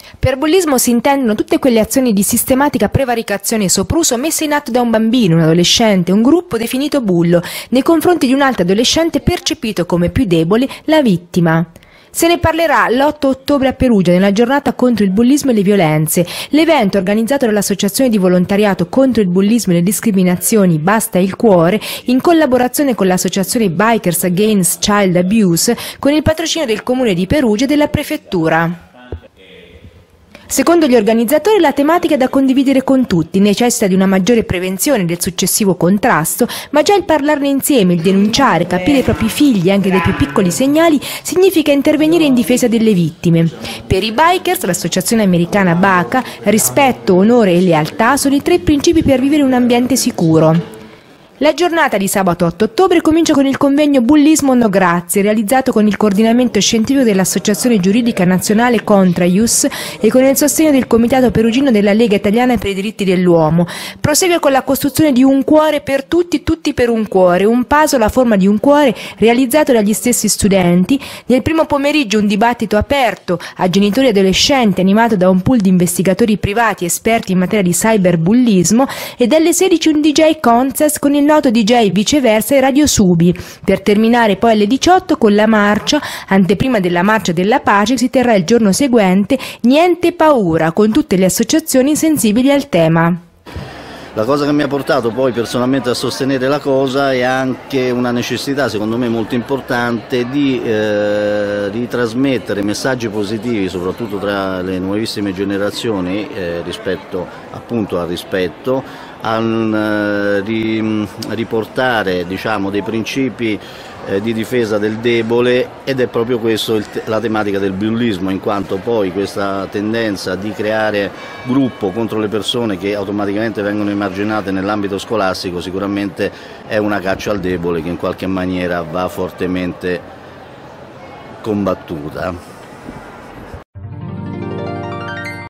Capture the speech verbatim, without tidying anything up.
Per bullismo si intendono tutte quelle azioni di sistematica prevaricazione e sopruso messe in atto da un bambino, un adolescente, un gruppo definito bullo, nei confronti di un altro adolescente percepito come più debole, la vittima. Se ne parlerà l'otto ottobre a Perugia, nella giornata contro il bullismo e le violenze. L'evento, organizzato dall'Associazione di Volontariato contro il bullismo e le discriminazioni Basta il Cuore, in collaborazione con l'Associazione Bikers Against Child Abuse, con il patrocinio del Comune di Perugia e della Prefettura. Secondo gli organizzatori la tematica è da condividere con tutti, necessita di una maggiore prevenzione del successivo contrasto, ma già il parlarne insieme, il denunciare, capire i propri figli anche dai più piccoli segnali significa intervenire in difesa delle vittime. Per i bikers, l'associazione americana B A C A, rispetto, onore e lealtà sono i tre principi per vivere un ambiente sicuro. La giornata di sabato otto ottobre comincia con il convegno Bullismo No Grazie, realizzato con il coordinamento scientifico dell'Associazione Giuridica Nazionale Contra Ius e con il sostegno del Comitato Perugino della Lega Italiana per i Diritti dell'Uomo. Prosegue con la costruzione di un cuore per tutti, tutti per un cuore, un puzzle a forma di un cuore realizzato dagli stessi studenti. Nel primo pomeriggio un dibattito aperto a genitori e adolescenti animato da un pool di investigatori privati esperti in materia di cyberbullismo e dalle sedici un D J contest con il noto D J Viceversa e Radio Subi, per terminare poi alle diciotto con la marcia. Anteprima della marcia della pace si terrà il giorno seguente Niente Paura, con tutte le associazioni sensibili al tema. La cosa che mi ha portato poi personalmente a sostenere la cosa è anche una necessità, secondo me molto importante, di, eh, di trasmettere messaggi positivi, soprattutto tra le nuovissime generazioni, eh, rispetto appunto al rispetto, a eh, ri, riportare, diciamo, dei principi eh, di difesa del debole, ed è proprio questo il, la tematica del bullismo, in quanto poi questa tendenza di creare gruppo contro le persone che automaticamente vengono emarginate nell'ambito scolastico sicuramente è una caccia al debole che in qualche maniera va fortemente combattuta.